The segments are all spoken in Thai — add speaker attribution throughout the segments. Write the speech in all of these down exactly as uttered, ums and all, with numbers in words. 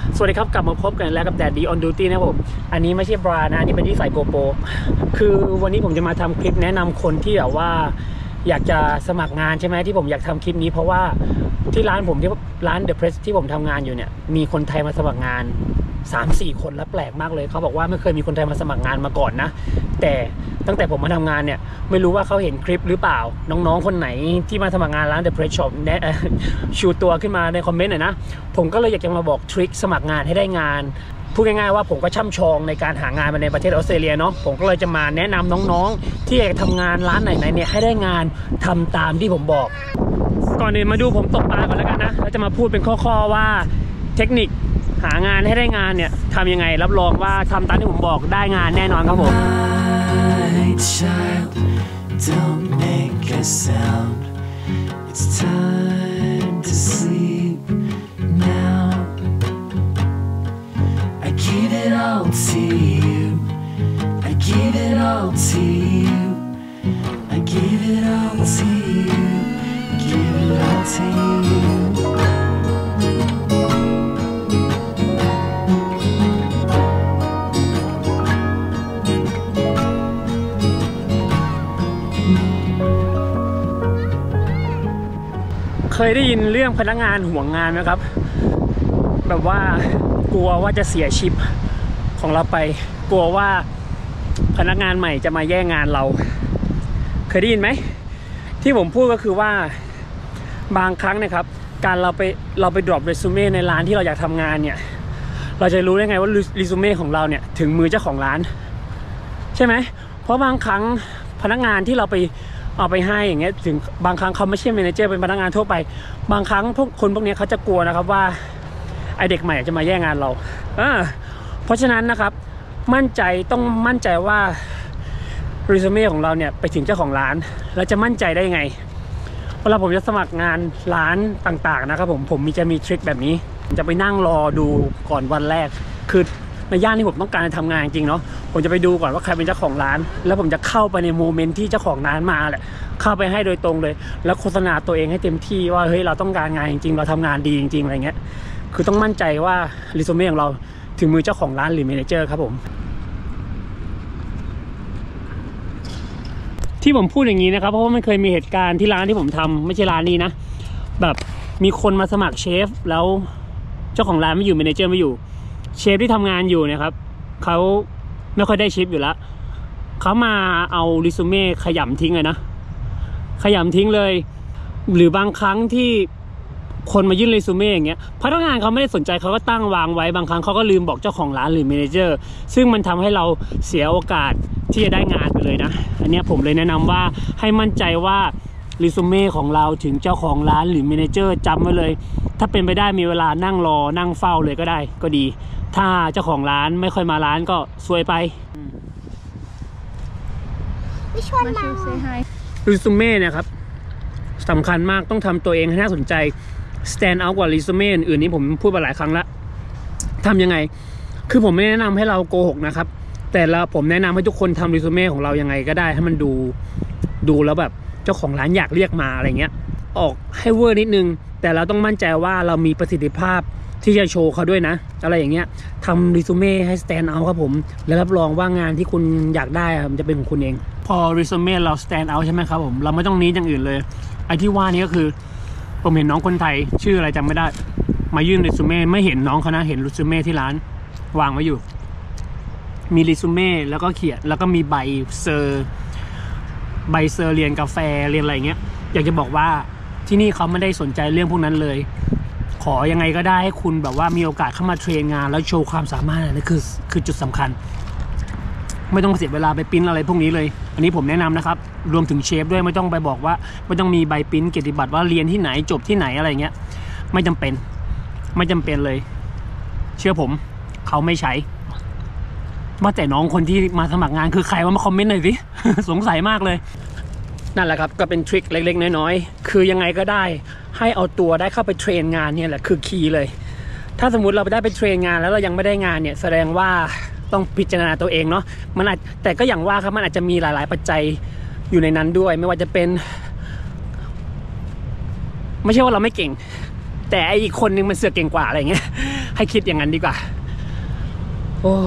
Speaker 1: สวัสดีครับกลับมาพบกันแล้วกับแดดดี้ออนดิวตี้นะผมอันนี้ไม่ใช่บรานะอันนี้เป็นที่ใส่โกโปรคือวันนี้ผมจะมาทำคลิปแนะนำคนที่แบบว่าอยากจะสมัครงานใช่ไหมที่ผมอยากทำคลิปนี้เพราะว่าที่ร้านผมที่ร้าน The Press ที่ผมทำงานอยู่เนี่ยมีคนไทยมาสมัครงาน สามสี่ คนแล้วแปลกมากเลยเขาบอกว่าไม่เคยมีคนไทยมาสมัครงานมาก่อนนะแต่ตั้งแต่ผมมาทำงานเนี่ยไม่รู้ว่าเขาเห็นคลิปหรือเปล่าน้องๆคนไหนที่มาสมัครงานร้าน The Press Shop แนะชูตัวขึ้นมาในคอมเมนต์หน่อยนะผมก็เลยอยากจะมาบอกทริคสมัครงานให้ได้งานพูดง่ายๆว่าผมก็ช่ำชองในการหางานมาในประเทศออสเตรเลียเนาะผมก็เลยจะมาแนะนำน้องๆที่อยากทำงานร้านไหนๆเนี่ยให้ได้งานทำตามที่ผมบอกก่อนอื่นมาดูผมตกปลาก่อนแล้วกันนะแล้วจะมาพูดเป็นข้อๆว่าเทคนิคหางานให้ได้งานเนี่ยทำยังไงรับรองว่าทำตามที่ผมบอกได้งานแน่นอนครับผม
Speaker 2: My child, don't make a sound. It's time to sleep now. I give it all to you. I give it all to you. I give it all to you. Give it all to you.
Speaker 1: เคยได้ยินเรื่องพนักงานห่วงงานไหมครับแบบว่ากลัวว่าจะเสียชิปของเราไปกลัวว่าพนักงานใหม่จะมาแย่งงานเราเคยได้ยินไหมที่ผมพูดก็คือว่าบางครั้งนะครับการเราไปเราไปดรอปเรซูเม่ในร้านที่เราอยากทำงานเนี่ยเราจะรู้ได้ไงว่าเรซูเม่ของเราเนี่ยถึงมือเจ้าของร้านใช่ไหมเพราะบางครั้งพนักงานที่เราไปเอาไปให้อย่างเงี้ยถึงบางครั้งเขาไม่ใช่เมเนเจอร์เป็นพนักงานทั่วไปบางครั้งพวกคนพวกนี้เขาจะกลัวนะครับว่าไอเด็กใหม่จะมาแย่งงานเราเออเพราะฉะนั้นนะครับมั่นใจต้องมั่นใจว่าเรซูเม่ของเราเนี่ยไปถึงเจ้าของร้านแล้วจะมั่นใจได้ยังไงเวลาผมจะสมัครงานร้านต่างๆนะครับผมผมมีจะมีทริคแบบนี้จะไปนั่งรอดูก่อนวันแรกคือในย่านที่ผมต้องการทำงานจริงเนาะผมจะไปดูก่อนว่าใครเป็นเจ้าของร้านแล้วผมจะเข้าไปในโมเมนต์ที่เจ้าของร้านมาแหละเข้าไปให้โดยตรงเลยแล้วโฆษณาตัวเองให้เต็มที่ว่าเฮ้ยเราต้องการงานจริงๆเราทำงานดีจริงๆอะไรเงี้ยคือต้องมั่นใจว่าเรซูเม่ของเราถึงมือเจ้าของร้านหรือเมเนเจอร์ครับผมที่ผมพูดอย่างนี้นะครับเพราะว่ามันเคยมีเหตุการณ์ที่ร้านที่ผมทำไม่ใช่ร้านนี้นะแบบมีคนมาสมัครเชฟแล้วเจ้าของร้านไม่อยู่เมเนเจอร์ไม่อยู่เชฟที่ทำงานอยู่เนี่ยครับเขาไม่ค่อยได้ชิปอยู่แล้วเขามาเอาเรซูเม่ขยำทิ้งเลยนะขยำทิ้งเลยหรือบางครั้งที่คนมายื่นเรซูเม่อย่างเงี้ยพนักงานเขาไม่ได้สนใจเขาก็ตั้งวางไว้บางครั้งเขาก็ลืมบอกเจ้าของร้านหรือเมเนเจอร์ซึ่งมันทำให้เราเสียโอกาสที่จะได้งานไปเลยนะอันนี้ผมเลยแนะนำว่าให้มั่นใจว่าเรซูเม่ของเราถึงเจ้าของร้านหรือเมเนเจอร์จำไว้เลยถ้าเป็นไปได้มีเวลานั่งรอนั่งเฝ้าเลยก็ได้ก็ดีถ้าเจ้าของร้านไม่ค่อยมาร้านก็ซวยไป
Speaker 3: ไม่ชวนมา
Speaker 1: เรซูเม่เนี่ยครับสำคัญมากต้องทำตัวเองให้น่าสนใจ stand out กว่าเรซูเม่อื่นนี้ผมพูดมาหลายครั้งแล้วทำยังไงคือผมไม่แนะนำให้เราโกหกนะครับแต่เราผมแนะนำให้ทุกคนทำเรซูเม่ของเรายังไงก็ได้ให้มันดูดูแล้วแบบเจ้าของร้านอยากเรียกมาอะไรเงี้ยออกให้เวอร์นิดนึงแต่เราต้องมั่นใจว่าเรามีประสิทธิภาพที่จะโชว์เขาด้วยนะอะไรอย่างเงี้ยทำเรซูเม่ให้ stand out ครับผมและรับรองว่างานที่คุณอยากได้มันจะเป็นของคุณเองพอเรซูเม่เรา stand out ใช่ไหมครับผมเราไม่ต้องนี้อย่างอื่นเลยไอ้ที่ว่านี้ก็คือผมเห็นน้องคนไทยชื่ออะไรจำไม่ได้มายื่นเรซูเม่ไม่เห็นน้องเขานะเห็นเรซูเม่ที่ร้านวางไว้อยู่มีเรซูเม่แล้วก็เขียนแล้วก็มีใบเซอร์ใบเซอร์เรียนกาแฟเรียนอะไรเงี้ยอยากจะบอกว่าที่นี่เขาไม่ได้สนใจเรื่องพวกนั้นเลยขอยังไงก็ได้ให้คุณแบบว่ามีโอกาสเข้ามาเทรนงานแล้วโชว์ความสามารถนั่นคือคือจุดสำคัญไม่ต้องเสียเวลาไปปริ้นอะไรพวกนี้เลยอันนี้ผมแนะนำนะครับรวมถึงเชฟด้วยไม่ต้องไปบอกว่าไม่ต้องมีใบปริ้นเกียรติบัตรว่าเรียนที่ไหนจบที่ไหนอะไรเงี้ยไม่จำเป็นไม่จำเป็นเลยเชื่อผมเขาไม่ใช้ว่าแต่น้องคนที่มาสมัครงานคือใครว่ามาคอมเมนต์หน่อยสิ สงสัยมากเลยนั่นแหละครับก็เป็นทริคเล็กๆน้อยๆคือยังไงก็ได้ให้เอาตัวได้เข้าไปเทรนงานเนี่ยแหละคือคีย์เลยถ้าสมมุติเราไปได้ไปเทรนงานแล้วเรายังไม่ได้งานเนี่ยแสดงว่าต้องพิจารณาตัวเองเนาะมันอาจแต่ก็อย่างว่าครับมันอาจจะมีหลายๆปัจจัยอยู่ในนั้นด้วยไม่ว่าจะเป็นไม่ใช่ว่าเราไม่เก่งแต่ไออีกคนนึงมันเสือกเก่งกว่าอะไรเงี้ยให้คิดอย่างนั้นดีกว่าโอ้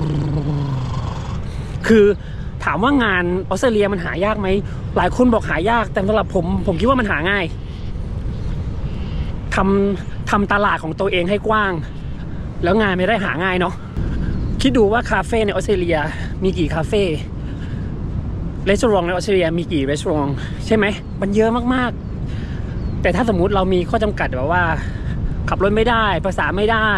Speaker 1: คือถามว่างานออสเตรเลียมันหายากไหมหลายคนบอกหายากแต่สำหรับผมผมคิดว่ามันหาง่ายทำทำตลาดของตัวเองให้กว้างแล้วงานไม่ได้หาง่ายเนาะคิดดูว่าคาเฟ่ในออสเตรเลียมีกี่คาเฟ่รีสอร์ทในออสเตรเลียมีกี่รีสอร์ทใช่ไหมมันเยอะมากๆแต่ถ้าสมมุติเรามีข้อจำกัดแบบว่าขับรถไม่ได้ภาษาไม่ได้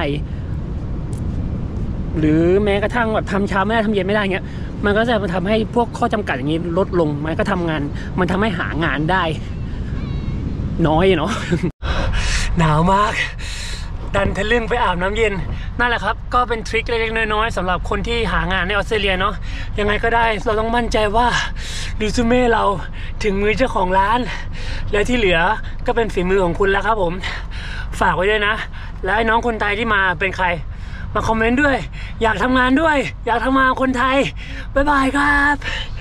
Speaker 1: หรือแม้กระทั่งแบบทำเช้าไม่ได้ทำเย็นไม่ได้เงี้ยมันก็จะมาทำให้พวกข้อจำกัดอย่างนี้ลดลงมันก็ทำงานมันทำให้หางานได้น้อยเนาะ หนาวมากดันทะลึ่งไปอาบน้ำเย็นนั่นแหละครับก็เป็นทริคเล็กๆน้อยๆสำหรับคนที่หางานในออสเตรเลียเนาะยังไงก็ได้เราต้องมั่นใจว่ารีซูเม่เราถึงมือเจ้าของร้านและที่เหลือก็เป็นฝีมือของคุณแล้วครับผมฝากไว้ด้วยนะและไอ้น้องคนไทยที่มาเป็นใครมาคอมเมนต์ด้วยอยากทำงานด้วยอยากทำงานคนไทยบ๊ายบายครับ